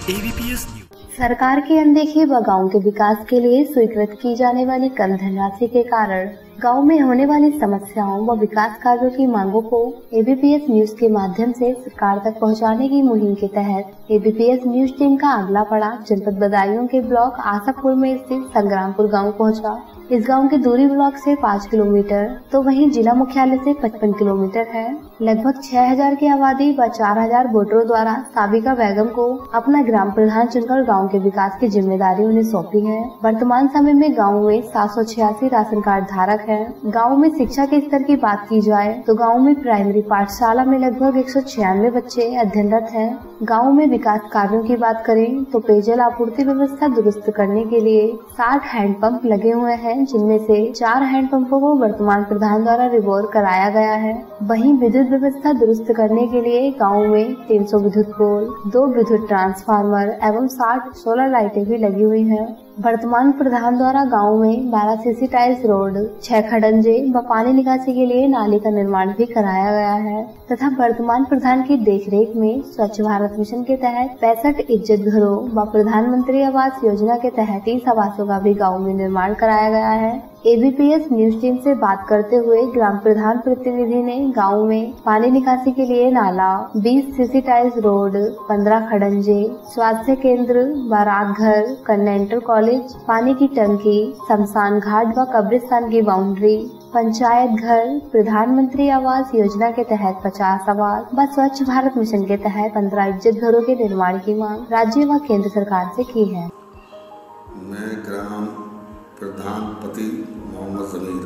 ABPS news. सरकार की अनदेखी व गांव के विकास के लिए स्वीकृत की जाने वाली कम धनराशि के कारण गांव में होने वाली समस्याओं व विकास कार्यों की मांगों को ABPS न्यूज के माध्यम से सरकार तक पहुंचाने की मुहिम के तहत ABPS न्यूज टीम का अगला पड़ाव जनपद बदायूं के ब्लॉक आशापुर में स्थित संग्रामपुर गांव पहुंचा। इस गांव की दूरी ब्लॉक से 5 किलोमीटर तो वहीं जिला मुख्यालय से 55 किलोमीटर है। लगभग 6000 की आबादी व 4000 वोटरों द्वारा साबिका बेगम को अपना ग्राम प्रधान चुनकर गांव के विकास की जिम्मेदारी उन्हें सौंपी है। वर्तमान समय में गांव में 786 राशन कार्ड धारक हैं। गांव में शिक्षा के स्तर की बात की जाए तो गांव में प्राइमरी पाठशाला में लगभग 196 बच्चे अध्ययनरत हैं। गांव में विकास कार्यों की बात करें तो पेयजल आपूर्ति व्यवस्था दुरुस्त करने के लिए 60 हैंडपंप लगे हुए हैं, जिनमें से 4 हैंडपंपों को वर्तमान प्रधान द्वारा रिवोर कराया गया है। वहीं विद्युत व्यवस्था दुरुस्त करने के लिए गांव में 300 विद्युत पोल, 2 विद्युत ट्रांसफार्मर एवं 60 सोलर लाइटें भी लगी हुई हैं। वर्तमान प्रधान द्वारा गांव में 12 सीसी टाइल्स रोड, 6 खडंजे व पानी निकासी के लिए नाली का निर्माण भी कराया गया है तथा वर्तमान प्रधान की देखरेख में स्वच्छ भारत मिशन के तहत 65 इज्जत घरों व प्रधानमंत्री आवास योजना के तहत 30 आवासों का भी गाँव में निर्माण कराया गया है। ABPS न्यूज टीम से बात करते हुए ग्राम प्रधान प्रतिनिधि ने गांव में पानी निकासी के लिए नाला, 20 सीसी टाइल्स रोड, 15 खडंजे, स्वास्थ्य केंद्र, बारात घर, कन्वेंटर कॉलेज, पानी की टंकी, शमशान घाट व कब्रिस्तान की बाउंड्री, पंचायत घर, प्रधानमंत्री आवास योजना के तहत 50 आवास व स्वच्छ भारत मिशन के तहत 15 इज्जत घरों के निर्माण की मांग राज्य व केंद्र सरकार से की है। मैं ग्राम प्रधान पति मोहम्मद जमीर,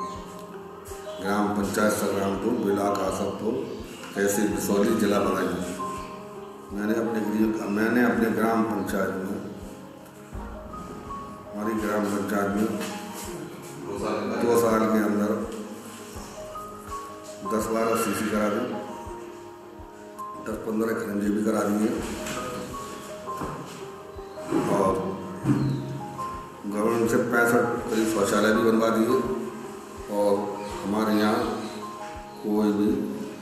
ग्राम पंचायत संग्रामपुर, ब्लॉक आशापुर, तहसील बिसौली, जिला बदायूं। मैंने अपने ग्राम पंचायत में, हमारी ग्राम पंचायत में 2 साल के अंदर 10-12 सीसी करा दी, 10-15 खरंजे भी करा दिए और गवर्नमेंट से 65 करीब शौचालय भी बनवा दिए और हमारे यहाँ कोई भी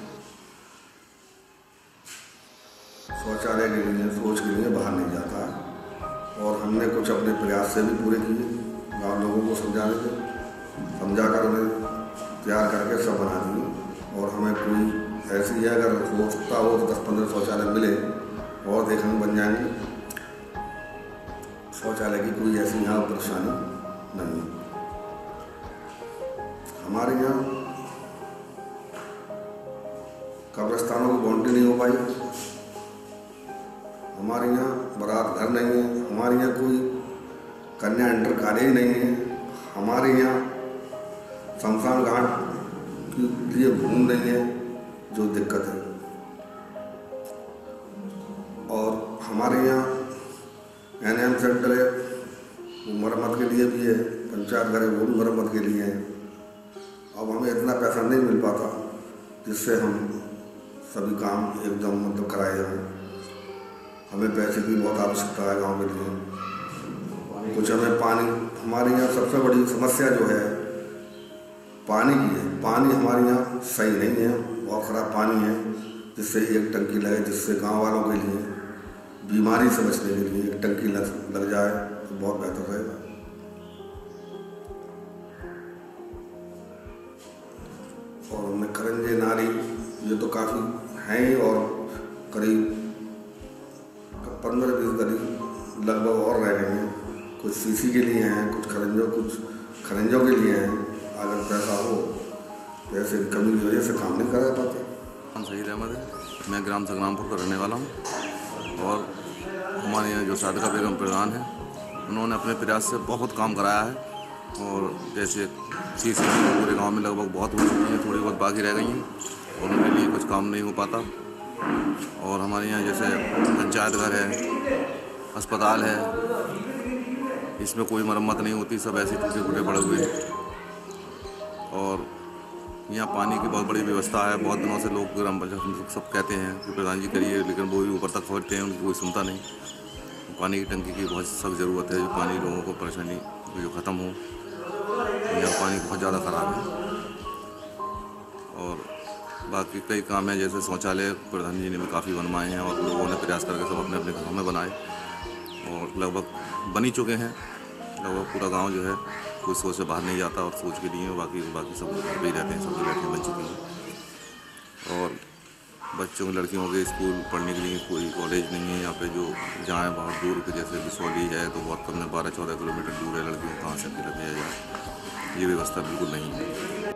शौचालय के लिए, शौच के लिए बाहर नहीं जाता है। और हमने कुछ अपने प्रयास से भी पूरे किए, गाँव लोगों को समझाकर उन्हें तैयार करके सब बना दिए। और हमें कोई ऐसी है, अगर हो सकता हो तो 10-15 शौचालय मिले और देखेंगे बन जाएंगे। शौचालय की कोई ऐसी यहाँ परेशानी नहीं है। हमारे यहाँ कब्रिस्तानों की बाउंड्री नहीं हो पाई, हमारे यहाँ बारात घर नहीं है, हमारे यहाँ कोई कन्या इंटर कॉलेज नहीं है, हमारे यहाँ शमशान घाट के लिए भूमि नहीं है, जो दिक्कत है। और हमारे यहाँ NM सेंटर है, वो मरम्मत के लिए भी है, पंचायत घर है, वो भी मरम्मत के लिए है। अब हमें इतना पैसा नहीं मिल पाता जिससे हम सभी काम एकदम कराए जाएँ। हमें पैसे की बहुत आवश्यकता है गांव के लिए। कुछ हमें पानी, हमारे यहाँ सबसे बड़ी समस्या जो है पानी की है। पानी हमारे यहाँ सही नहीं है, बहुत ख़राब पानी है, जिससे एक टंकी लगे, जिससे गाँव वालों के लिए बीमारी से बचने के लिए एक टंकी लग जाए तो बहुत बेहतर रहेगा। और हमने खरंजे, नाली, ये तो काफ़ी हैं और करीब 15-20 गली लगभग और रह गए हैं। कुछ सीसी के लिए हैं, कुछ खरंजों के लिए हैं। अगर पैसा हो, पैसे की कमी की वजह से काम नहीं करा पाते। हम शहीद अहमद है, मैं ग्राम संग्रामपुर का रहने वाला हूँ और हमारे यहाँ जो साबिका बेगम प्रधान है, उन्होंने अपने प्रयास से बहुत काम कराया है। और जैसे सीसी पूरे गांव में लगभग बहुत हो चुकी हैं, थोड़ी बहुत बाकी रह गई हैं और उनके लिए कुछ काम नहीं हो पाता। और हमारे यहाँ जैसे पंचायत घर है, अस्पताल है, इसमें कोई मरम्मत नहीं होती, सब ऐसे टूटे फूटे पड़े हुए हैं। और यहाँ पानी की बहुत बड़ी व्यवस्था है। बहुत दिनों से लोग ग्राम पंचायत सब कहते हैं कि प्रधान जी करिए, लेकिन वो भी ऊपर तक पहुँचते हैं, उनको कोई सुनता नहीं। पानी की टंकी की बहुत सख्त ज़रूरत है, जो पानी लोगों को परेशानी जो ख़त्म हो। यहाँ पानी बहुत ज़्यादा ख़राब है और बाकी कई काम हैं, जैसे शौचालय प्रधान जी ने भी काफ़ी बनवाए हैं और लोगों ने प्रयास करके सब अपने अपने घरों में बनाए और लगभग बन ही चुके हैं। लगभग पूरा गांव जो है कोई सोच से बाहर नहीं जाता और सोच के लिए बाकी सब घर पे ही रहते हैं, सब लड़कियाँ बन चुकी हैं। और बच्चों लड़कियों के स्कूल पढ़ने के लिए कोई कॉलेज नहीं है यहाँ पे, जो जहाँ बहुत दूर के जैसे बिसौली है तो बहुत कम में 12-14 किलोमीटर दूर है, लड़कियों को कहाँ से अकेले भेजा जाए, ये व्यवस्था बिल्कुल नहीं है।